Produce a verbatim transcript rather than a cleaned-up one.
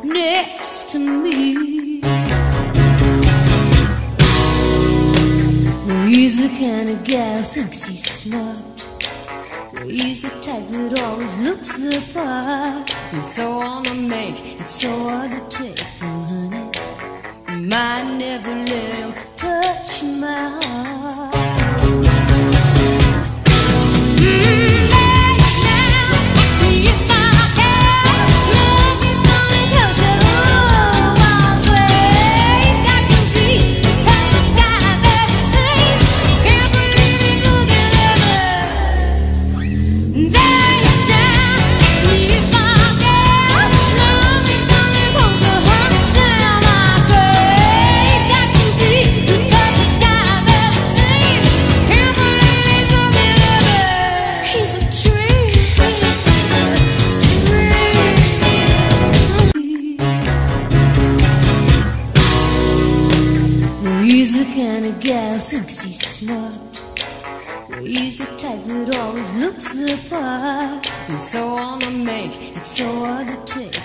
next to me. He's the kind of guy who thinks he's smart. He's the type that always looks the part. He's so on the make, it's so hard to take. Oh, honey, might never let him touch my heart. Mm-hmm. Thinks he's smart. He's the type that always looks the part. He's so on the make, it's so hard to take.